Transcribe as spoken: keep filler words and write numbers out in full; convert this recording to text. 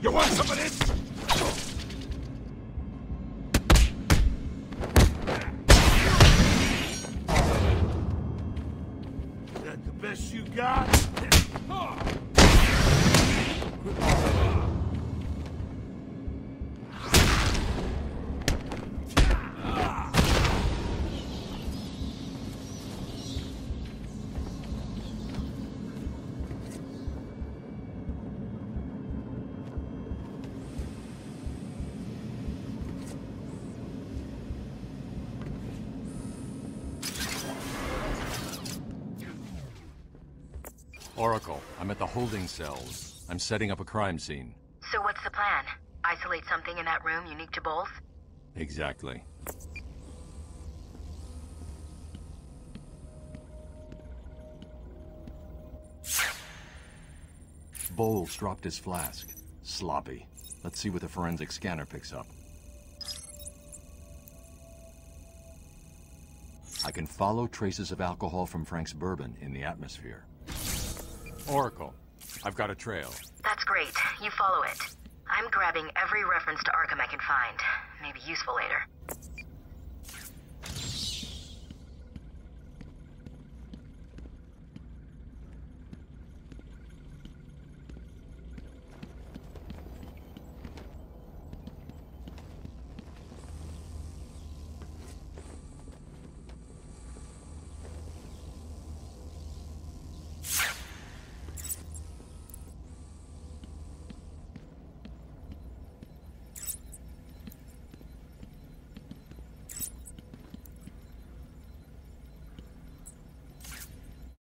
You want some of this? That the best you got? Oracle, I'm at the holding cells. I'm setting up a crime scene. So what's the plan? Isolate something in that room unique to both? Exactly. Bowles dropped his flask. Sloppy. Let's see what the forensic scanner picks up. I can follow traces of alcohol from Frank's bourbon in the atmosphere. Oracle, I've got a trail. That's great. You follow it. I'm grabbing every reference to Arkham I can find. Maybe useful later.